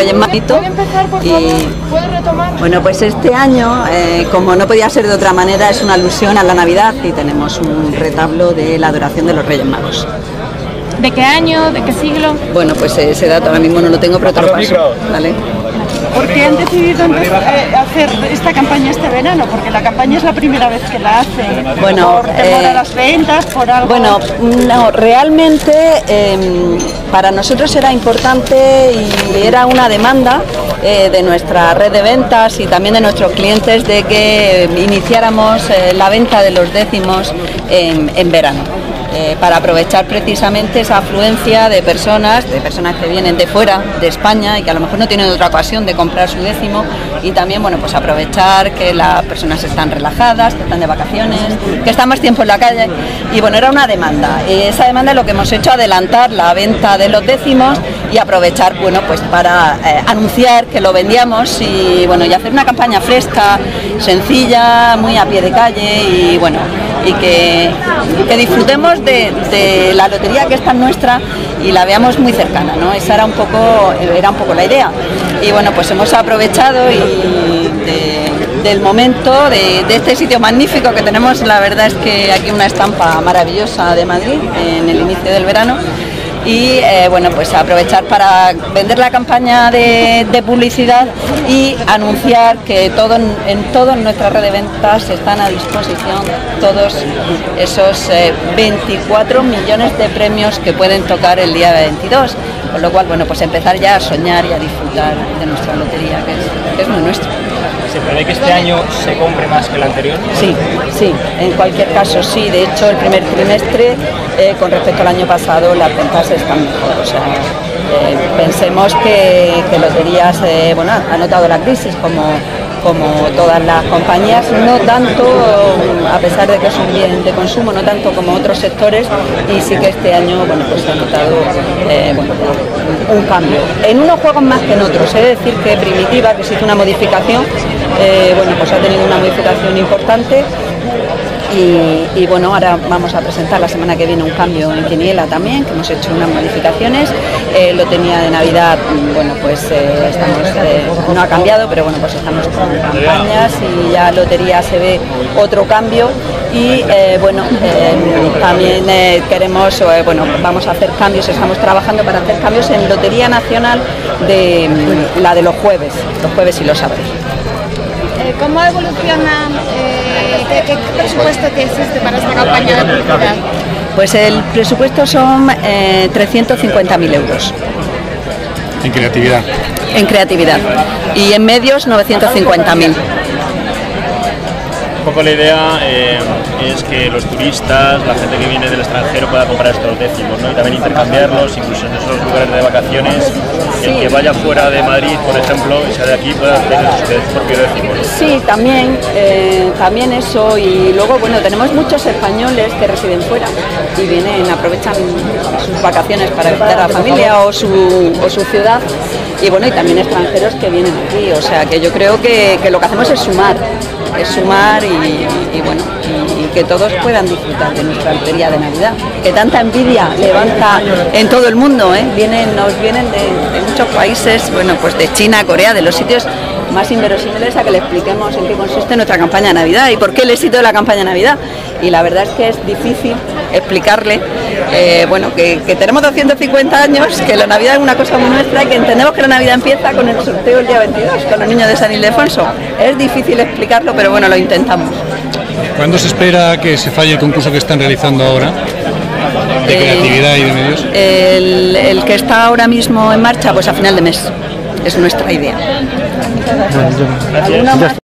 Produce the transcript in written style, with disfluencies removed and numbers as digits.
Reyes Magos. Y bueno, pues este año, como no podía ser de otra manera, es una alusión a la Navidad y tenemos un retablo de la adoración de los Reyes Magos. ¿De qué año? ¿De qué siglo? Bueno, pues ese dato ahora mismo no lo tengo, pero te lo paso, ¿vale? ¿Por qué han decidido hacer esta campaña este verano? Porque la campaña es la primera vez que la hacen. Bueno, ¿por temor a las ventas? ¿Por algo? Bueno, no, realmente para nosotros era importante y era una demanda de nuestra red de ventas y también de nuestros clientes de que iniciáramos la venta de los décimos en verano. Para aprovechar precisamente esa afluencia de personas que vienen de fuera, de España, y que a lo mejor no tienen otra ocasión de comprar su décimo, y también, bueno, pues aprovechar que las personas están relajadas, que están de vacaciones, que están más tiempo en la calle, y bueno, era una demanda. Esa demanda es lo que hemos hecho, adelantar la venta de los décimos y aprovechar, bueno, pues para anunciar que lo vendíamos y bueno, y hacer una campaña fresca, sencilla, muy a pie de calle y bueno, y que disfrutemos de la lotería que es tan nuestra y la veamos muy cercana, ¿no? Esa era un poco la idea. Y bueno, pues hemos aprovechado del momento, de este sitio magnífico que tenemos. La verdad es que aquí una estampa maravillosa de Madrid en el inicio del verano. Y bueno, pues aprovechar para vender la campaña de publicidad y anunciar que en toda nuestra red de ventas están a disposición todos esos 24 millones de premios que pueden tocar el día 22, con lo cual, bueno, pues empezar ya a soñar y a disfrutar de nuestra lotería, que es muy nuestra. ¿Se prevé que este año se compre más que el anterior? Sí, en cualquier caso sí. De hecho, el primer trimestre, con respecto al año pasado, las ventas están mejor. O sea, pensemos que Loterías bueno, ha notado la crisis como todas las compañías, no tanto, a pesar de que es un bien de consumo, no tanto como otros sectores, y sí que este año, bueno, pues se ha notado bueno, un cambio. En unos juegos más que en otros, es decir, que Primitiva, que se hizo una modificación, bueno, pues ha tenido una modificación importante. Y bueno, ahora vamos a presentar la semana que viene un cambio en Quiniela también, que hemos hecho unas modificaciones. Lotería de Navidad, bueno, pues no ha cambiado, pero bueno, pues estamos con campañas y ya Lotería se ve otro cambio. Y bueno, también queremos, bueno, vamos a hacer cambios, estamos trabajando para hacer cambios en Lotería Nacional, la de los jueves y los sábados. ¿Cómo evoluciona? ¿Qué presupuesto existe para esta campaña de publicidad? Pues el presupuesto son 350.000 euros. ¿En creatividad? En creatividad. Y en medios 950.000. Un poco la idea es que los turistas, la gente que viene del extranjero pueda comprar estos décimos, ¿no? Y también intercambiarlos, incluso en esos lugares de vacaciones, sí. El que vaya fuera de Madrid, por ejemplo, y sea de aquí, pueda tener su propio décimo, ¿no? Sí, también eso, y luego, bueno, tenemos muchos españoles que residen fuera y vienen, aprovechan sus vacaciones para visitar a la familia o su ciudad, y bueno, y también extranjeros que vienen aquí, o sea, que yo creo que lo que hacemos es sumar y bueno, y que todos puedan disfrutar de nuestra lotería de Navidad, que tanta envidia levanta en todo el mundo, ¿eh? Nos vienen de muchos países, bueno, pues de China, Corea, de los sitios más inverosímiles, a que le expliquemos en qué consiste nuestra campaña de Navidad y por qué el éxito de la campaña de Navidad. Y la verdad es que es difícil explicarle, bueno, que tenemos 250 años, que la Navidad es una cosa muy nuestra y que entendemos que la Navidad empieza con el sorteo el día 22, con los niños de San Ildefonso. Es difícil explicarlo, pero bueno, lo intentamos. ¿Cuándo se espera que se falle el concurso que están realizando ahora? ¿De creatividad y de medios? El que está ahora mismo en marcha, pues a final de mes. Es nuestra idea. Gracias.